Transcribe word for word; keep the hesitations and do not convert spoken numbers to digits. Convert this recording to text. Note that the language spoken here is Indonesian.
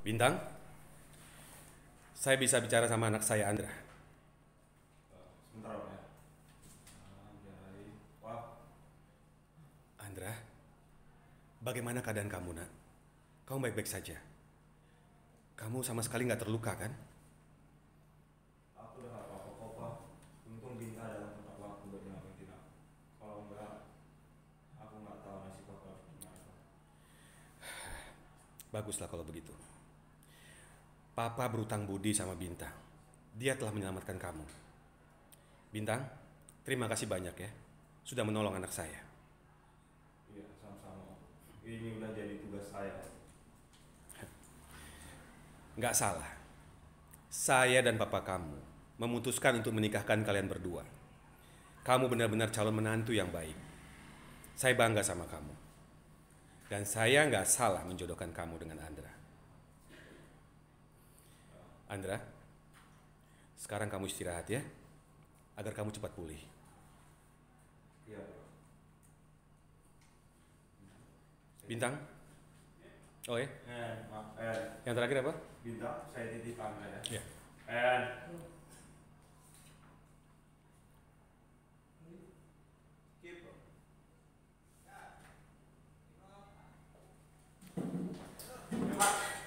Bintang, saya bisa bicara sama anak saya, Andra. Sebentar Om ya. Anjay. Wah, Andra, bagaimana keadaan kamu, nak? Kamu baik-baik saja? Kamu sama sekali nggak terluka, kan? aku udah gak apa-apa kok Pak. Untung Binta dalam tepat waktu buat nyelamatin aku. Kalau enggak, aku nggak tahu nasib aku harus gimana Pak. Baguslah kalau begitu. Papa berutang budi sama Bintang. Dia telah menyelamatkan kamu. Bintang, terima kasih banyak ya. Sudah menolong anak saya. Iya, sama-sama Om. Ini udah jadi tugas saya. Nggak salah. Saya dan papa kamu memutuskan untuk menikahkan kalian berdua. Kamu benar-benar calon menantu yang baik. Saya bangga sama kamu. Dan saya nggak salah menjodohkan kamu dengan Andra. Andra, sekarang kamu istirahat ya, agar kamu cepat pulih. Iya Pak. Bintang? Oh ya, Eh, maaf, eh, yang terakhir apa? Binta, saya titip Angga ya. Ya. En. Keep.